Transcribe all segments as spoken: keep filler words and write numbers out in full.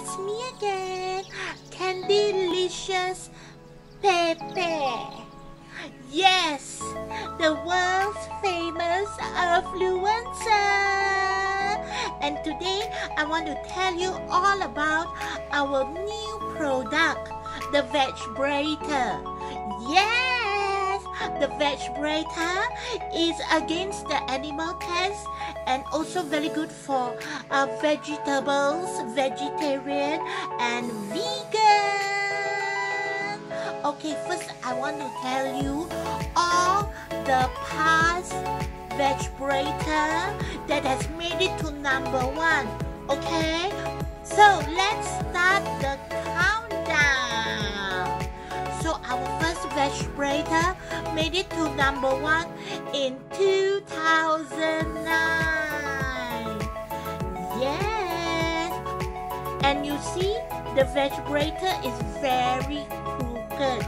it's me again, Candylicious Pepe. Yes, the world's famous influencer. And today I want to tell you all about our new product, the Vegbrator. Yes, the Vegbrator is against the animal test and also very good for uh, vegetables, vegetarian and vegan. Okay, first I want to tell you all the past Vegbrator that has made it to number one. Okay, so let's start the countdown. So our first Vegbrator made it to number one in two thousand nine. Yes, and you see the Vegbrator is very crooked.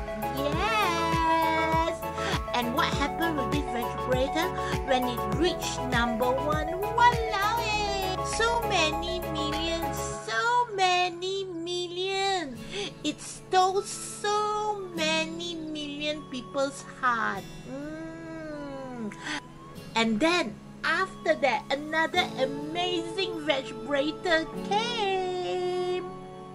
Yes, and what happened with this Vegbrator when it reached number one? Walao eh! So many millions, so many million. It stole so many million people's heart. Mm. And then after that, another amazing Vegbrator came.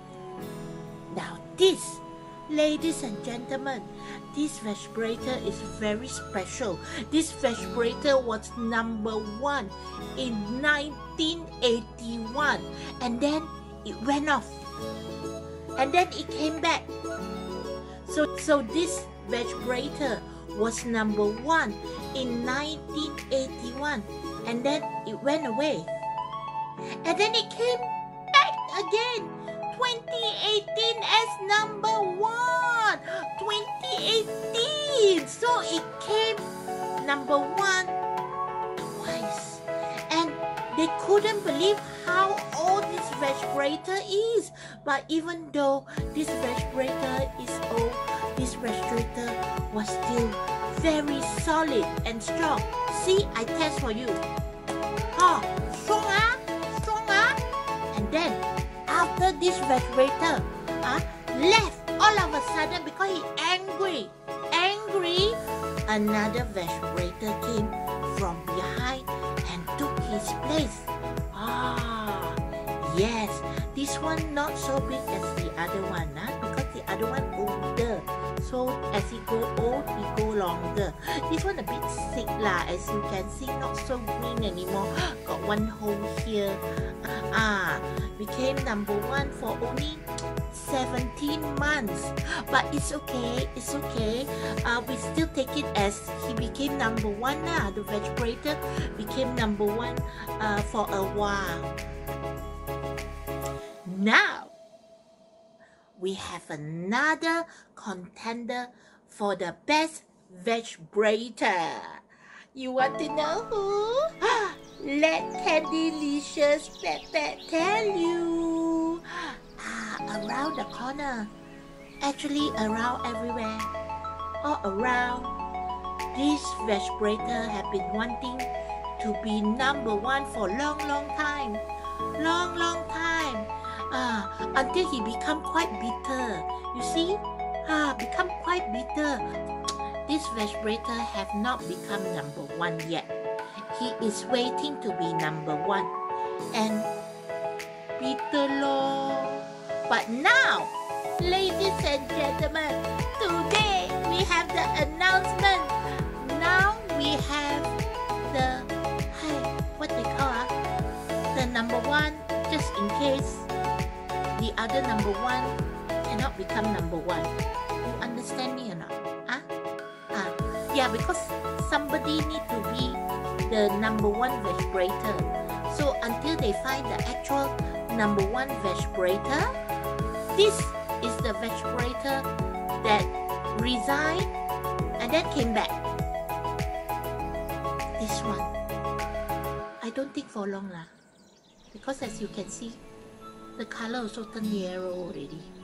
Now this, ladies and gentlemen, this Vegbrator is very special. This Vegbrator was number one in nineteen eighty-one, and then it went off, and then it came back. So, so this Vegbrator was number one in nineteen eighty-one, and then it went away, and then it came back again. twenty eighteen as number one. twenty eighteen. So it came number one twice. And they couldn't believe how old this Vegbrator is. But even though this Vegbrator is old, this Vegbrator was still very solid and strong. See, I test for you. Oh, strong ah, strong ah. And then after this Vegbrator uh, left all of a sudden because he angry, angry, another Vegbrator came from behind and took his place. Ah, yes, this one not so big as the other one, huh? Because the other one older. So as he go old, he go longer. This one a bit sick lah, as you can see, not so green anymore. Got one hole here. Ah, became number one for only seventeen months. But it's okay, it's okay. Uh, we still take it as he became number one lah. The Vegbrator became number one uh, for a while. Now, we have another contender for the best Vegbrator. You want to know who? Let Candylicious Pepe tell you. Ah, around the corner. Actually, around everywhere. All around. This Vegbrator have been wanting to be number one for long, long time. Long, long time. Ah, until he become quite bitter. You see? Ah, become quite bitter. This Vegbrator have not become number one yet. He is waiting to be number one. And bitter law. But now, ladies and gentlemen, today we have the announcement. Now we have the, hey, what they call ah, the number one, just in case the other number one cannot become number one. You understand me or not? Huh? Ah, yeah, because somebody need to be the number one Vegbrator. So until they find the actual number one Vegbrator, this is the Vegbrator that resigned and then came back. This one, I don't think for long lah, because as you can see, the color also turned yellow already.